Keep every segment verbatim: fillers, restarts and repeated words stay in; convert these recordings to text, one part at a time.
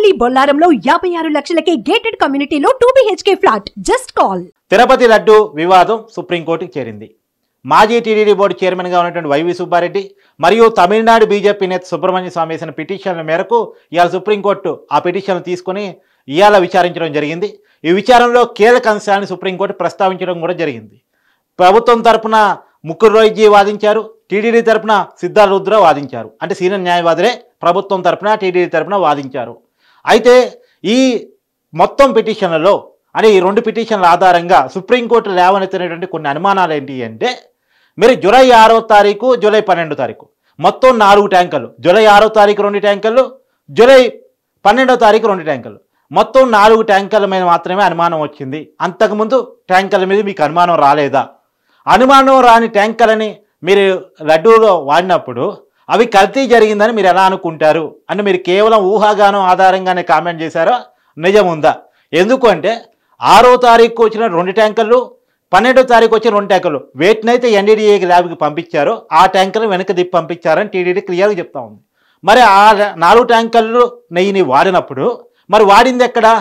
మీ బొల్లారంలో యాభై ఆరు లక్షలకే గేటెడ్ కమ్యూనిటీలో two BHK flat. Just call. Tirupati laddu వివాదం సుప్రీంకోర్టుకు చేరింది. మాజీ టీటీడీ బోర్డు చైర్మన్గా ఉన్నటువంటి వైవి సుబ్బారెడ్డి మరియు తమిళనాడు బీజేపీ నేత సుబ్రహ్మణ్య స్వామి వేసిన పిటిషన్ల మేరకు ఇవాళ సుప్రీంకోర్టు ఆ పిటిషన్ తీసుకుని ఇవాళ విచారించడం జరిగింది. ఈ విచారణలో కీలక అంశాన్ని సుప్రీంకోర్టు ప్రస్తావించడం కూడా జరిగింది. ప్రభుత్వం తరపున ముకుల్ రోయ్జీ వాదించారు, టీటీడీ తరపున సిద్ధార్థ రుద్ర వాదించారు. అంటే సీనియర్ న్యాయవాదులే ప్రభుత్వం తరపున టీటీడీ తరపున వాదించారు. అయితే ఈ మొత్తం పిటిషన్లలో అంటే ఈ రెండు పిటిషన్ల ఆధారంగా సుప్రీంకోర్టు లేవనెత్తినటువంటి కొన్ని అనుమానాలు ఏంటి అంటే, మీరు జూలై ఆరో తారీఖు జూలై పన్నెండో తారీఖు మొత్తం నాలుగు ట్యాంకర్లు, జూలై ఆరో తారీఖు రెండు ట్యాంకర్లు, జూలై పన్నెండో తారీఖు రెండు ట్యాంకర్లు, మొత్తం నాలుగు ట్యాంకర్ల మీద మాత్రమే అనుమానం వచ్చింది. అంతకుముందు ట్యాంకర్ల మీద మీకు అనుమానం రాలేదా? అనుమానం రాని ట్యాంకర్లని మీరు లడ్డూలో వాడినప్పుడు అవి కల్తీ జరిగిందని మీరు ఎలా అనుకుంటారు అంటే మీరు కేవలం ఊహాగానం ఆధారంగానే కామెంట్ చేశారో నిజం ఉందా? ఎందుకు అంటే ఆరో తారీఖు వచ్చిన రెండు ట్యాంకర్లు, పన్నెండో తారీఖు వచ్చిన రెండు ట్యాంకర్లు వేటినైతే ఎన్డీడీఏకి ల్యాబ్కి పంపించారో ఆ ట్యాంకర్లు వెనక దిప్పి పంపించారని టీటీడీ క్లియర్గా చెప్తా ఉంది. మరి ఆ నాలుగు ట్యాంకర్లు నెయ్యిని వాడినప్పుడు మరి వాడింది ఎక్కడా?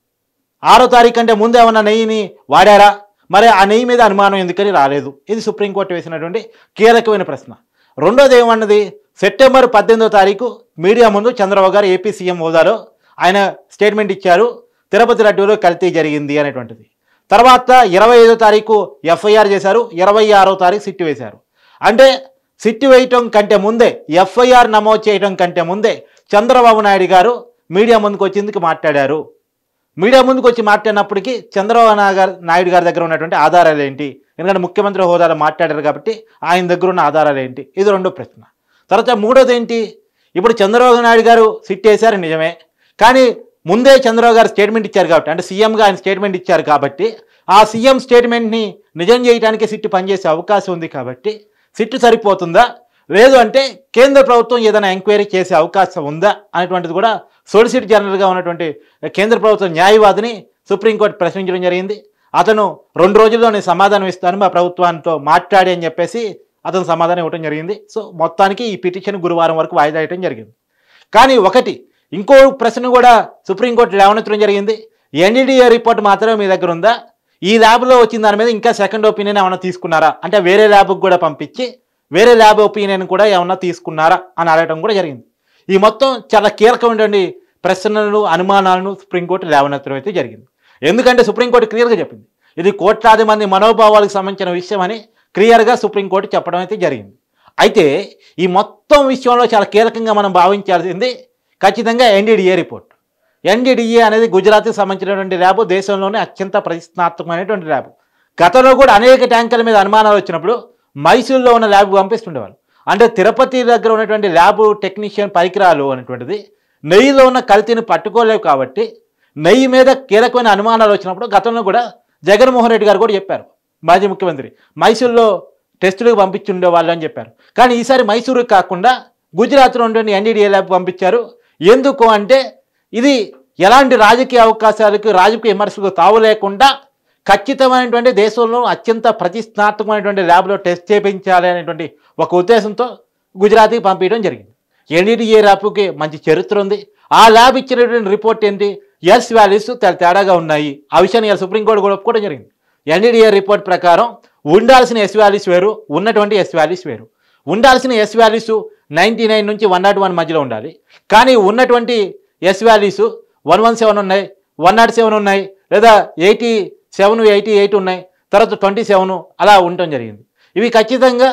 ఆరో తారీఖు అంటే ముందు ఏమన్నా నెయ్యిని వాడారా? మరి ఆ నెయ్యి మీద అనుమానం ఎందుకని రాలేదు? ఇది సుప్రీంకోర్టు వేసినటువంటి కీలకమైన ప్రశ్న. రెండోది ఏమన్నది, సెప్టెంబర్ పద్దెనిమిదో తారీఖు మీడియా ముందు చంద్రబాబు గారు ఏపీ సీఎం హోదాలో ఆయన స్టేట్మెంట్ ఇచ్చారు, తిరుపతి లడ్డూలో కల్తీ జరిగింది అనేటువంటిది. తర్వాత ఇరవై ఐదో తారీఖు ఎఫ్ఐఆర్ చేశారు, ఇరవై ఆరో తారీఖు సిట్టు వేశారు. అంటే సిట్టు వేయటం కంటే ముందే, ఎఫ్ఐఆర్ నమోదు చేయడం కంటే ముందే చంద్రబాబు నాయుడు గారు మీడియా ముందుకు వచ్చేందుకు మాట్లాడారు. మీడియా ముందుకు వచ్చి మాట్లాడినప్పటికీ చంద్రబాబు నాయుడు గారి దగ్గర ఉన్నటువంటి ఆధారాలు ఏంటి? ఎందుకంటే ముఖ్యమంత్రి హోదాలో మాట్లాడారు కాబట్టి ఆయన దగ్గర ఉన్న ఆధారాలు ఏంటి? ఇది రెండో ప్రశ్న. తర్వాత మూడోది ఏంటి, ఇప్పుడు చంద్రబాబు నాయుడు గారు సిట్ వేశారు నిజమే, కానీ ముందే చంద్రబాబు గారు స్టేట్మెంట్ ఇచ్చారు కాబట్టి, అంటే సీఎంగా ఆయన స్టేట్మెంట్ ఇచ్చారు కాబట్టి ఆ సీఎం స్టేట్మెంట్ని నిజం చేయడానికి సిట్టు పనిచేసే అవకాశం ఉంది. కాబట్టి సిట్టు సరిపోతుందా, లేదు అంటే కేంద్ర ప్రభుత్వం ఏదైనా ఎంక్వైరీ చేసే అవకాశం ఉందా అనేటువంటిది కూడా సోలిసిటర్ జనరల్గా ఉన్నటువంటి కేంద్ర ప్రభుత్వ న్యాయవాదిని సుప్రీంకోర్టు ప్రశ్నించడం జరిగింది. అతను రెండు రోజుల్లో నేను సమాధానం ఇస్తాను మా ప్రభుత్వాంతో మాట్లాడి అని చెప్పేసి అతను సమాధానం ఇవ్వడం జరిగింది. సో మొత్తానికి ఈ పిటిషన్ గురువారం వరకు వాయిదా వేయడం జరిగింది. కానీ ఒకటి ఇంకో ప్రశ్న కూడా సుప్రీంకోర్టు లేవనెత్తడం జరిగింది. ఎన్డీడీఏ రిపోర్ట్ మాత్రమే మీ దగ్గర ఉందా? ఈ ల్యాబ్లో వచ్చిన దాని మీద ఇంకా సెకండ్ ఒపీనియన్ ఏమైనా తీసుకున్నారా? అంటే వేరే ల్యాబ్కి కూడా పంపించి వేరే ల్యాబ్ ఒపీనియన్ కూడా ఏమన్నా తీసుకున్నారా అని అడగడం కూడా జరిగింది. ఈ మొత్తం చాలా కీలకమైనటువంటి ప్రశ్నలు, అనుమానాలను సుప్రీంకోర్టు లేవనెత్తడం అయితే జరిగింది. ఎందుకంటే సుప్రీంకోర్టు క్లియర్గా చెప్పింది, ఇది కోట్లాది మంది మనోభావాలకు సంబంధించిన విషయం అని క్లియర్గా సుప్రీంకోర్టు చెప్పడం అయితే జరిగింది. అయితే ఈ మొత్తం విషయంలో చాలా కీలకంగా మనం భావించాల్సింది ఖచ్చితంగా ఎన్డీడీఏ రిపోర్ట్. ఎన్డీడీఏ అనేది గుజరాత్కి సంబంధించినటువంటి ల్యాబ్, దేశంలోనే అత్యంత ప్రతిష్టాత్మకమైనటువంటి ల్యాబ్. గతంలో కూడా అనేక ట్యాంకర్ల మీద అనుమానాలు వచ్చినప్పుడు మైసూరులో ఉన్న ల్యాబ్ పంపిస్తుండేవాళ్ళు. అంటే తిరుపతి దగ్గర ఉన్నటువంటి ల్యాబ్ టెక్నీషియన్ పరికరాలు అనేటువంటిది నెయ్యిలో ఉన్న కల్తీని పట్టుకోలేవు. కాబట్టి నెయ్యి మీద కీలకమైన అనుమానాలు వచ్చినప్పుడు గతంలో కూడా జగన్మోహన్ రెడ్డి గారు కూడా చెప్పారు, మాజీ ముఖ్యమంత్రి, మైసూరులో టెస్టులకు పంపించుండే వాళ్ళు అని చెప్పారు. కానీ ఈసారి మైసూరుకి కాకుండా గుజరాత్లో ఉన్నటువంటి ఎన్డీడీఏ ల్యాబ్ పంపించారు. ఎందుకు అంటే ఇది ఎలాంటి రాజకీయ అవకాశాలకు, రాజకీయ విమర్శలకు తావు లేకుండా ఖచ్చితమైనటువంటి దేశంలో అత్యంత ప్రతిష్టాత్మకమైనటువంటి ల్యాబ్లో టెస్ట్ చేయించాలి అనేటువంటి ఒక ఉద్దేశంతో గుజరాత్కి పంపించడం జరిగింది. ఎన్డీడీఏ ల్యాబ్కి మంచి చరిత్ర ఉంది. ఆ ల్యాబ్ ఇచ్చినటువంటి రిపోర్ట్ ఏంటి, ఎస్ వాల్యూస్ తేడాగా ఉన్నాయి. ఆ విషయాన్ని ఇలా సుప్రీంకోర్టు కూడా ఒప్పుకోవడం జరిగింది. ఎన్డీడీఏ రిపోర్ట్ ప్రకారం ఉండాల్సిన ఎస్ వాల్యూస్ వేరు, ఉన్నటువంటి ఎస్ వాల్యూస్ వేరు. ఉండాల్సిన ఎస్ వాల్యూస్ నైంటీ నైన్ నుంచి వన్ నాట్ వన్ మధ్యలో ఉండాలి. కానీ ఉన్నటువంటి S values one one seven ఉన్నాయి, వన్ నాట్ సెవెన్ ఉన్నాయి, లేదా ఎయిటీ సెవెన్ ఎయిటీ ఎయిట్ ఉన్నాయి, తర్వాత ట్వంటీ సెవెన్ అలా ఉండటం జరిగింది. ఇవి ఖచ్చితంగా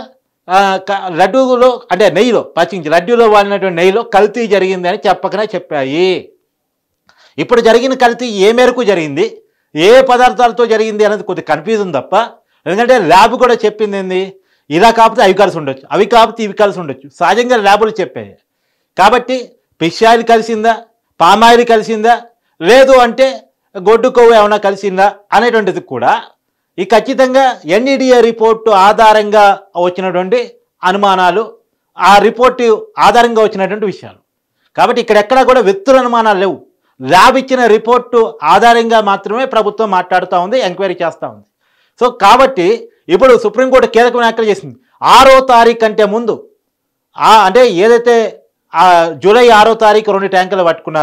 లడ్డూలో అంటే నెయ్యిలో పచ్చించి లడ్డూలో వాడినటువంటి నెయ్యిలో కల్తీ జరిగింది అని చెప్పకనే చెప్పాయి. ఇప్పుడు జరిగిన కల్తీ ఏ మేరకు జరిగింది, ఏ పదార్థాలతో జరిగింది అనేది కొద్దిగా కన్ఫ్యూజన్ తప్ప. ఎందుకంటే ల్యాబ్ కూడా చెప్పింది ఏంది, ఇలా కాకపోతే అవి కలిసి ఉండొచ్చు, అవి కాకపోతే ఇవి కలిసి ఉండొచ్చు, సహజంగా ల్యాబులు చెప్పాయి. కాబట్టి ఫిష్ ఆయిల్ కలిసిందా, పామాయిల్ కలిసిందా, లేదు అంటే గొడ్డు కొవ్వు ఏమైనా కలిసిందా అనేటువంటిది కూడా ఈ ఖచ్చితంగా ఎన్డీడీఏ రిపోర్టు ఆధారంగా వచ్చినటువంటి అనుమానాలు, ఆ రిపోర్టు ఆధారంగా వచ్చినటువంటి విషయాలు. కాబట్టి ఇక్కడెక్కడా కూడా వ్యక్తుల అనుమానాలు లేవు. ల్యాబ్ ఇచ్చిన రిపోర్టు ఆధారంగా మాత్రమే ప్రభుత్వం మాట్లాడుతూ ఉంది, ఎంక్వైరీ చేస్తూ ఉంది. సో కాబట్టి ఇప్పుడు సుప్రీంకోర్టు కీలకమైన వ్యాఖ్యలు చేసింది. ఆరో తారీఖు కంటే ముందు అంటే ఏదైతే జూలై ఆరో తారీఖు రెండు ట్యాంకులు పట్టుకున్నారో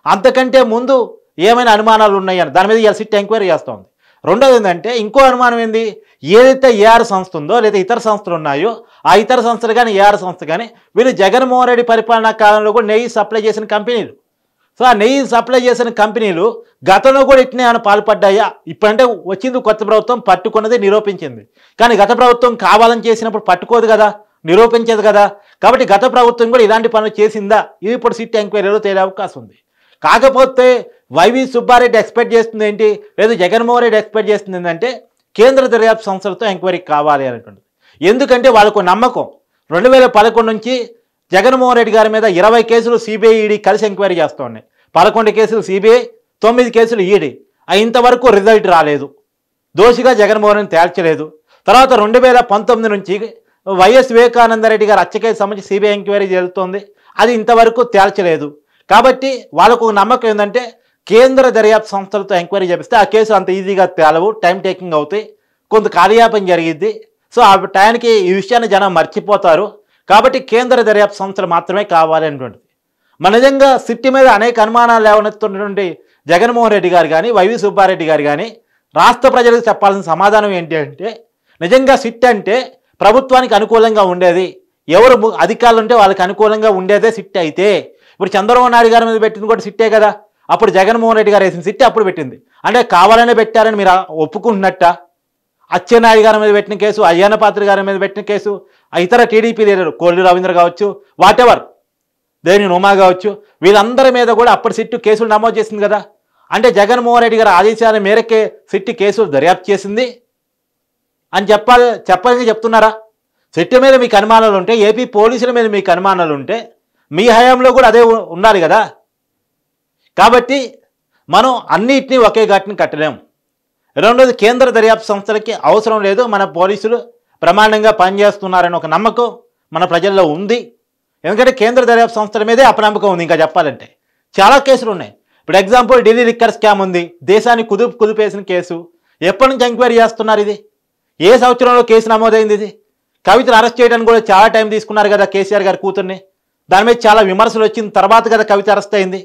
అంతకంటే ముందు ఏమైనా అనుమానాలు ఉన్నాయని దాని మీద ఇలా సిట్ ఎంక్వైరీ చేస్తోంది. రెండోది ఏంటంటే ఇంకో అనుమానం ఏంది, ఏదైతే ఏఆర్ సంస్థ ఉందో లేదా ఇతర సంస్థలు ఉన్నాయో ఆ ఇతర సంస్థలు కానీ ఏఆర్ సంస్థ కానీ వీళ్ళు జగన్మోహన్ రెడ్డి పరిపాలనా కాలంలో కూడా నెయ్యి సప్లై చేసిన కంపెనీలు. సో ఆ నెయ్యి సప్లై చేసిన కంపెనీలు గతంలో కూడా ఇట్నే ఏమైనా పాల్పడ్డాయా? ఇప్పుడంటే వచ్చింది కొత్త ప్రభుత్వం, పట్టుకున్నది నిరూపించింది. కానీ గత ప్రభుత్వం కావాలని చేసినప్పుడు పట్టుకోదు కదా, నిరూపించదు కదా. కాబట్టి గత ప్రభుత్వం కూడా ఇలాంటి పనులు చేసిందా, ఇది ఇప్పుడు సిట్ ఎంక్వైరీలో తేలే అవకాశం ఉంది. కాకపోతే వైవి సుబ్బారెడ్డి ఎక్స్పెక్ట్ చేస్తుంది ఏంటి, లేదు జగన్మోహన్ రెడ్డి ఎక్స్పెక్ట్ చేస్తుంది ఏంటంటే కేంద్ర దర్యాప్తు సంస్థలతో ఎంక్వైరీ కావాలి అనేటువంటిది. ఎందుకంటే వాళ్ళకు నమ్మకం, రెండు వేల పదకొండు నుంచి జగన్మోహన్ రెడ్డి గారి మీద ఇరవై కేసులు సిబిఐ ఈడీ కలిసి ఎంక్వైరీ చేస్తూ ఉన్నాయి. పదకొండు కేసులు సిబిఐ, తొమ్మిది కేసులు ఈడీ. ఇంతవరకు రిజల్ట్ రాలేదు, దోషిగా జగన్మోహన్ రెడ్డి తేల్చలేదు. తర్వాత రెండు వేల పంతొమ్మిది నుంచి వైఎస్ వివేకానందరెడ్డి గారు హత్యకేసు సంబంధించి సిబిఐ ఎంక్వైరీ జరుగుతోంది, అది ఇంతవరకు తేల్చలేదు. కాబట్టి వాళ్ళకు నమ్మకం ఏంటంటే కేంద్ర దర్యాప్తు సంస్థలతో ఎంక్వైరీ చేపిస్తే ఆ కేసు అంత ఈజీగా తేలవు, టైం టేకింగ్ అవుతాయి, కొంత కార్యాపం జరిగిద్ది. సో ఆ టైంకి ఈ విషయాన్ని జనం మర్చిపోతారు. కాబట్టి కేంద్ర దర్యాప్తు సంస్థలు మాత్రమే కావాలి అనేటువంటిది. మన నిజంగా సిట్టి మీద అనేక అనుమానాలు లేవనెత్తున్నటువంటి జగన్మోహన్ రెడ్డి గారు కానీ వైవి సుబ్బారెడ్డి గారు కానీ రాష్ట్ర ప్రజలకు చెప్పాల్సిన సమాధానం ఏంటి అంటే, నిజంగా సిట్ అంటే ప్రభుత్వానికి అనుకూలంగా ఉండేది, ఎవరు అధికారులు ఉంటే వాళ్ళకి అనుకూలంగా ఉండేదే సిట్ అయితే. ఇప్పుడు చంద్రబాబు నాయుడు గారి మీద పెట్టింది కూడా సిట్టే కదా, అప్పుడు జగన్మోహన్ రెడ్డి గారు వేసిన సిట్టి అప్పుడు పెట్టింది. అంటే కావాలనే పెట్టారని మీరు ఒప్పుకుంటున్నట్ట? అచ్చెన్నాయుడు గారి మీద పెట్టిన కేసు, అయ్యన్న పాత్ర గారి మీద పెట్టిన కేసు, ఇతర టీడీపీ లీడర్ కోల్లి రవీంద్ర కావచ్చు, వాటెవర్ దేని ఉమా కావచ్చు, వీళ్ళందరి మీద కూడా అప్పటి సిట్టు కేసులు నమోదు చేసింది కదా. అంటే జగన్మోహన్ రెడ్డి గారి ఆదేశాల మేరకే సిట్టి కేసులు దర్యాప్తు చేసింది అని చెప్పాలి చెప్పాలని చెప్తున్నారా? సిట్టు మీద మీకు అనుమానాలు ఉంటే, ఏపీ పోలీసుల మీద మీకు అనుమానాలు ఉంటే మీ హయాంలో కూడా అదే ఉండాలి కదా. కాబట్టి మనం అన్నిటినీ ఒకే ఘాటిని కట్టలేము. రెండోది, కేంద్ర దర్యాప్తు సంస్థలకి అవసరం లేదు, మన పోలీసులు ప్రమాణంగా పనిచేస్తున్నారని ఒక నమ్మకం మన ప్రజల్లో ఉంది. ఎందుకంటే కేంద్ర దర్యాప్తు సంస్థల మీదే అపనమ్మకం ఉంది. ఇంకా చెప్పాలంటే చాలా కేసులు ఉన్నాయి. ఇప్పుడు ఎగ్జాంపుల్ ఢిల్లీ లిక్కర్ స్కామ్ ఉంది, దేశాన్ని కుదుపు కుదిపేసిన కేసు. ఎప్పటి నుంచి ఎంక్వైరీ చేస్తున్నారు? ఇది ఏ సంవత్సరంలో కేసు నమోదైంది? ఇది కవితను అరెస్ట్ చేయడానికి కూడా చాలా టైం తీసుకున్నారు కదా కేసీఆర్ గారి కూతుర్ని. దాని మీద చాలా విమర్శలు వచ్చిన తర్వాత కదా కవిత అరెస్ట్ అయింది.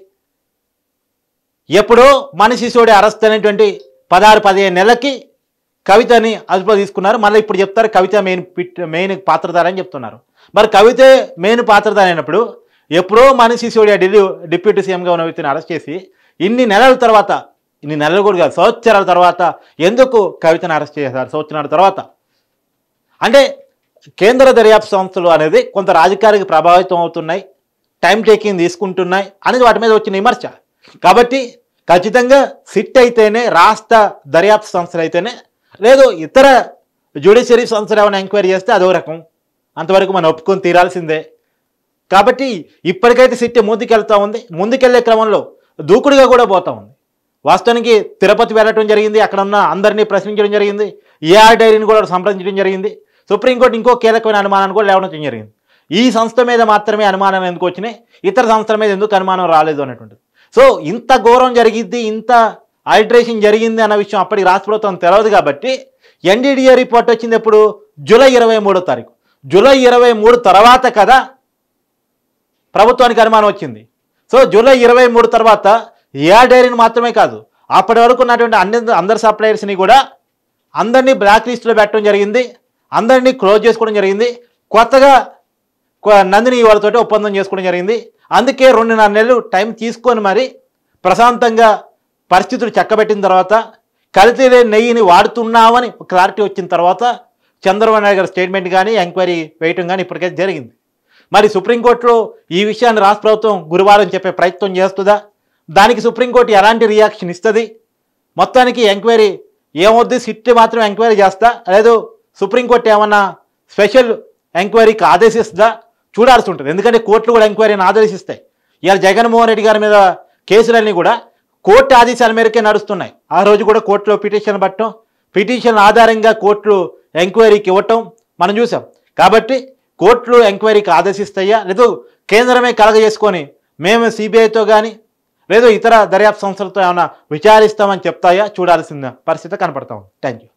ఎప్పుడో మన శిశువుడి అరెస్ట్ అనేటువంటి పదహారు పదిహేను నెలలకి కవితని అదుపులో తీసుకున్నారు. మళ్ళీ ఇప్పుడు చెప్తారు కవిత మెయిన్ పిట్ మెయిన్ పాత్రధారి అని చెప్తున్నారు. మరి కవితే మెయిన్ పాత్రధారి అయినప్పుడు ఎప్పుడో మన శిశువుడి ఢిల్లీ డిప్యూటీ సీఎంగా ఉన్న వ్యక్తిని అరెస్ట్ చేసి ఇన్ని నెలల తర్వాత, ఇన్ని నెలలు కూడా కాదు సంవత్సరాల తర్వాత ఎందుకు కవితను అరెస్ట్ చేశారు? సంవత్సరాల తర్వాత అంటే కేంద్ర దర్యాప్తు సంస్థలు అనేది కొంత రాజకీయానికి ప్రభావితం అవుతున్నాయి, టైం టేకింగ్ తీసుకుంటున్నాయి అనేది వాటి మీద వచ్చిన విమర్శ. కాబట్టి ఖచ్చితంగా సిట్ అయితేనే, రాష్ట్ర దర్యాప్తు సంస్థలు అయితేనే, లేదు ఇతర జ్యుడిషియరీ సంస్థలు ఏమైనా ఎంక్వైరీ చేస్తే అదో రకం, అంతవరకు మనం ఒప్పుకొని తీరాల్సిందే. కాబట్టి ఇప్పటికైతే సిట్ ముందుకెళ్తూ ఉంది. ముందుకెళ్లే క్రమంలో దూకుడుగా కూడా పోతూ ఉంది. వాస్తవానికి తిరుపతి వెళ్ళటం జరిగింది, అక్కడ ఉన్న అందరినీ ప్రశ్నించడం జరిగింది, ఏఆర్ డైరీని కూడా సంప్రదించడం జరిగింది. సుప్రీంకోర్టు ఇంకో కీలకమైన అనుమానాన్ని కూడా లేవనెత్తడం జరిగింది. ఈ సంస్థ మీద మాత్రమే అనుమానం ఎందుకు వచ్చినాయి, ఇతర సంస్థల మీద ఎందుకు అనుమానం రాలేదు అనేటువంటిది. సో ఇంత ఘోరం జరిగిద్ది, ఇంత ఆల్టరేషన్ జరిగింది అన్న విషయం అప్పటికి రాష్ట్ర ప్రభుత్వం తెలియదు. కాబట్టి ఎన్డీడీఏ రిపోర్ట్ వచ్చింది ఎప్పుడు? జూలై ఇరవై మూడో తారీఖు జూలై ఇరవై మూడు తర్వాత కదా ప్రభుత్వానికి అనుమానం వచ్చింది. సో జూలై ఇరవై మూడు తర్వాత ఏఆర్ డైరీని మాత్రమే కాదు, అప్పటి వరకు ఉన్నటువంటి అన్ని అందరి సప్లయర్స్ని కూడా అందరినీ బ్లాక్ లిస్టులో పెట్టడం జరిగింది, అందరినీ క్లోజ్ చేసుకోవడం జరిగింది. కొత్తగా నందిని వాళ్ళతోటి ఒప్పందం చేసుకోవడం జరిగింది. అందుకే రెండున్నర నెలలు టైం తీసుకొని మరి ప్రశాంతంగా పరిస్థితులు చక్కబెట్టిన తర్వాత, కల్తీ లేని నెయ్యిని వాడుతున్నామని క్లారిటీ వచ్చిన తర్వాత చంద్రబాబు నాయుడు గారి స్టేట్మెంట్ కానీ ఎంక్వైరీ వేయటం కానీ ఇప్పటికైతే జరిగింది. మరి సుప్రీంకోర్టులో ఈ విషయాన్ని రాష్ట్ర ప్రభుత్వం గురువారం చెప్పే ప్రయత్నం చేస్తుందా? దానికి సుప్రీంకోర్టు ఎలాంటి రియాక్షన్ ఇస్తుంది? మొత్తానికి ఎంక్వైరీ ఏమవుద్ది? సిట్ మాత్రం ఎంక్వైరీ చేస్తా, లేదు సుప్రీంకోర్టు ఏమన్నా స్పెషల్ ఎంక్వైరీకి ఆదేశిస్తుందా? చూడాల్సి ఉంటుంది. ఎందుకంటే కోర్టులు కూడా ఎంక్వైరీని ఆదేశిస్తాయి. ఇవాళ జగన్మోహన్ రెడ్డి గారి మీద కేసులన్నీ కూడా కోర్టు ఆదేశాల మేరకే నడుస్తున్నాయి. ఆ రోజు కూడా కోర్టులో పిటిషన్ పట్టడం, పిటిషన్ ఆధారంగా కోర్టులు ఎంక్వైరీకి ఇవ్వటం మనం చూసాం. కాబట్టి కోర్టులు ఎంక్వైరీకి ఆదేశిస్తాయా, లేదు కేంద్రమే కలగజేసుకొని మేము సిబిఐతో కానీ లేదు ఇతర దర్యాప్తు సంస్థలతో ఏమైనా విచారిస్తామని చెప్తాయా? చూడాల్సిన పరిస్థితి కనపడతాం. Thank you.